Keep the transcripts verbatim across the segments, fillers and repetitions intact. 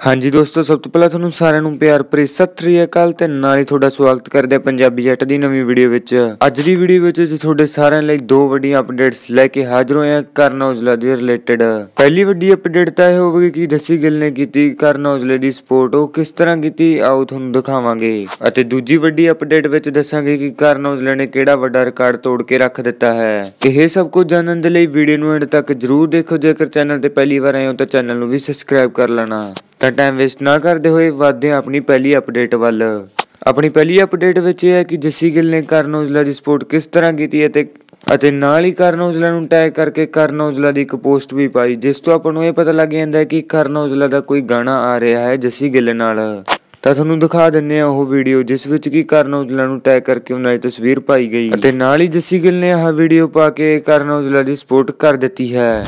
हाँ जी दोस्तों, सब तो पहला ਤੁਹਾਨੂੰ ਸਾਰਿਆਂ ਨੂੰ ਪਿਆਰ ਭਰੀ ਸਤਿ ਸ੍ਰੀ ਅਕਾਲ ਤੇ ਨਾਲ ਹੀ ਤੁਹਾਡਾ ਸਵਾਗਤ ਕਰਦੇ ਆ ਪੰਜਾਬੀ ਜੱਟ ਦੀ ਨਵੀਂ ਵੀਡੀਓ ਵਿੱਚ। ਅੱਜ ਦੀ ਵੀਡੀਓ ਵਿੱਚ ਅਸੀਂ ਤੁਹਾਡੇ ਸਾਰਿਆਂ ਲਈ ਦੋ ਵੱਡੀਆਂ ਅਪਡੇਟਸ ਲੈ ਕੇ ਹਾਜ਼ਰ ਹੋਏ ਹਾਂ ਕਰਨ ਔਜਲਾ ਦੇ ਰਿਲੇਟਡ। ਪਹਿਲੀ ਵੱਡੀ ਅਪਡੇਟ ਤਾਂ ਇਹ ਹੋਵੇਗੀ ਕਿ ਜੱਸੀ ਗਿੱਲ ਨੇ ਕੀਤੀ ਕਰਨ ਔਜਲੇ ਦੀ ਸਪੋਰਟ, ਉਹ ਕਿਸ ਤਰ੍ਹਾਂ ਕੀਤੀ ਆਓ ਤੁਹਾਨੂੰ ਦਿਖਾਵਾਂਗੇ। ਅਤੇ ਦੂਜੀ ਵੱਡੀ ਅਪਡੇਟ ਵਿੱਚ ਦੱਸਾਂਗੇ ਕਿ ਕਰਨ ਔਜਲੇ ਨੇ ਕਿਹੜਾ ਵੱਡਾ ਰਿਕਾਰਡ ਤੋੜ ਕੇ ਰੱਖ ਦਿੱਤਾ ਹੈ। ਇਹ ਸਭ ਕੁਝ ਜਾਣਨ ਦੇ ਲਈ ਵੀਡੀਓ ਨੂੰ ਐਂਡ ਤੱਕ ਜਰੂਰ ਦੇਖੋ। ਜੇਕਰ ਚੈਨਲ ਤੇ ਪਹਿਲੀ ਵਾਰ ਆਏ ਹੋ ਤਾਂ ਚੈਨਲ ਨੂੰ ਵੀ ਸਬਸਕ੍ਰਾਈਬ ਕਰ ਲੈਣਾ। ਤਾਂ ਟਾਈਮ ਵੇਸਟ ਨਾ ਕਰਦੇ ਹੋਏ ਵਧਦੇ ਹਾਂ ਆਪਣੀ ਪਹਿਲੀ ਅਪਡੇਟ ਵੱਲ। ਆਪਣੀ ਪਹਿਲੀ ਅਪਡੇਟ ਵਿੱਚ ਇਹ ਹੈ ਕਿ ਜੱਸੀ ਗਿੱਲ ਨੇ ਕਰਨ ਔਜਲਾ ਦੀ ਸਪੋਰਟ ਕਿਸ ਤਰ੍ਹਾਂ ਕੀਤੀ ਅਤੇ ਅਤੇ ਨਾਲ ਹੀ ਕਰਨ ਔਜਲਾ ਨੂੰ ਟੈਗ ਕਰਕੇ ਕਰਨ ਔਜਲਾ ਦੀ ਇੱਕ ਪੋਸਟ ਵੀ ਪਾਈ, ਜਿਸ ਤੋਂ ਆਪਾਂ ਨੂੰ ਇਹ ਪਤਾ ਲੱਗ ਜਾਂਦਾ ਹੈ ਕਿ ਕਰਨ ਔਜਲਾ ਦਾ ਕੋਈ ਗਾਣਾ ਆ ਰਿਹਾ ਹੈ ਜੱਸੀ ਗਿੱਲ ਨਾਲ। ਤਾਂ ਤੁਹਾਨੂੰ ਦਿਖਾ ਦਿੰਦੇ ਆ ਉਹ ਵੀਡੀਓ ਜਿਸ ਵਿੱਚ ਕਿ ਕਰਨ ਔਜਲਾ ਨੂੰ ਟੈਗ ਕਰਕੇ ਉਹਨਾਂ ਦੀ ਤਸਵੀਰ ਪਾਈ ਗਈ ਅਤੇ ਨਾਲ ਹੀ ਜੱਸੀ ਗਿੱਲ ਨੇ ਆਹ ਵੀਡੀਓ ਪਾ ਕੇ ਕਰਨ ਔਜਲਾ ਦੀ ਸਪੋਰਟ ਕਰ ਦਿੱਤੀ ਹੈ।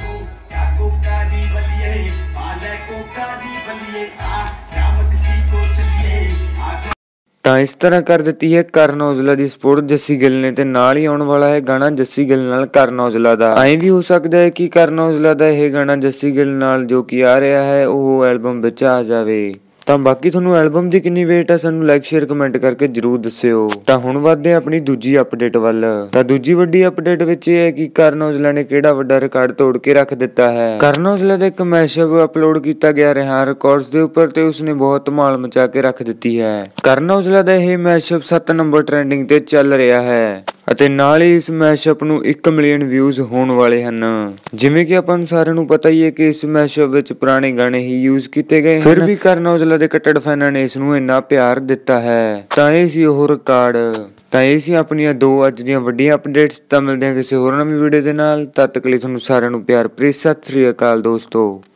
ਤਾਂ ਇਸ ਤਰ੍ਹਾਂ ਕਰ ਦਿੱਤੀ ਹੈ ਕਰਨ ਔਜਲਾ ਦੀ ਸਪੋਰਟ ਜੱਸੀ ਗਿੱਲ ਨੇ ਤੇ ਨਾਲ ਹੀ ਆਉਣ ਵਾਲਾ ਹੈ ਗਾਣਾ ਜੱਸੀ ਗਿੱਲ ਨਾਲ ਕਰਨ ਔਜਲਾ ਦਾ। ਐਂ ਵੀ ਹੋ ਸਕਦਾ ਹੈ ਕਿ ਕਰਨ ਔਜਲਾ ਦਾ ਇਹ ਗਾਣਾ ਜੱਸੀ ਗਿੱਲ ਨਾਲ ਜੋ ਕਿ ਆ ਰਿਹਾ ਹੈ ਉਹ ਐਲਬਮ ਵਿੱਚ ਆ ਜਾਵੇ। ਤਾਂ ਬਾਕੀ ਤੁਹਾਨੂੰ ਐਲਬਮ ਦੀ ਕਿੰਨੀ ਵੇਟ ਹੈ ਸਾਨੂੰ ਲਾਈਕ ਸ਼ੇਅਰ ਕਮੈਂਟ ਕਰਕੇ ਜਰੂਰ ਦੱਸਿਓ। ਤਾਂ ਹੁਣ ਵਧਦੇ ਹਾਂ ਆਪਣੀ ਦੂਜੀ ਅਪਡੇਟ ਵੱਲ। ਤਾਂ ਦੂਜੀ ਵੱਡੀ ਅਪਡੇਟ ਵਿੱਚ ਇਹ ਹੈ ਕਿ ਕਰਨ ਔਜਲਾ ਨੇ ਕਿਹੜਾ ਵੱਡਾ ਰਿਕਾਰਡ ਤੋੜ ਕੇ ਰੱਖ ਦਿੱਤਾ ਹੈ। ਕਰਨ ਔਜਲਾ ਦਾ ਇੱਕ ਮੈਸ਼ਅਪ ਅਪਲੋਡ ਕੀਤਾ ਗਿਆ ਰਿਹਾ ਰਿਕਾਰਡਸ ਦੇ ਉੱਪਰ ਤੇ ਉਸਨੇ ਬਹੁਤ ਧਮਾਲ ਮਚਾ ਕੇ ਰੱਖ ਦਿੱਤੀ ਹੈ। ਕਰਨ ਔਜਲਾ ਦਾ ਇਹ ਮੈਸ਼ਅਪ ਸੱਤ ਨੰਬਰ ਟ੍ਰੈਂਡਿੰਗ ਤੇ ਚੱਲ ਰਿਹਾ ਹੈ ਅਤੇ ਨਾਲ ਹੀ ਇਸ ਮੈਸ਼ਅਪ ਨੂੰ ਇੱਕ ਮਿਲੀਅਨ ਵਿਊਜ਼ ਹੋਣ ਵਾਲੇ ਹਨ। ਜਿਵੇਂ ਕਿ ਆਪਾਂ ਨੂੰ ਸਾਰਿਆਂ ਨੂੰ ਪਤਾ ਹੀ ਹੈ ਕਿ ਇਸ ਮੈਸ਼ਅਪ ਵਿੱਚ ਪੁਰਾਣੇ ਗਾਣੇ ਹੀ ਯੂਜ਼ ਕੀਤੇ ਗਏ, ਫਿਰ ਵੀ ਕਰਨ ਔਜਲਾ ਦੇ ਕੱਟੜ ਫੈਨਾਂ ਨੇ ਇਸ ਨੂੰ ਇੰਨਾ ਪਿਆਰ ਦਿੱਤਾ ਹੈ। ਤਾਂ ਇਹ ਸੀ ਉਹ ਰਿਕਾਰਡ। ਤਾਂ ਇਹ ਸੀ ਆਪਣੀਆਂ ਦੋ ਅੱਜ ਦੀਆਂ ਵੱਡੀਆਂ ਅਪਡੇਟਸ। ਤਾਂ ਮਿਲਦੇ ਹਾਂ ਕਿਸੇ ਹੋਰ ਨਵੀਂ ਵੀਡੀਓ ਦੇ ਨਾਲ, ਤਦ ਤੱਕ ਲਈ ਤੁਹਾਨੂੰ ਸਾਰਿਆਂ ਨੂੰ ਪਿਆਰ ਭਰੀ ਸਤਿ ਸ੍ਰੀ ਅਕਾਲ ਦੋਸਤੋ।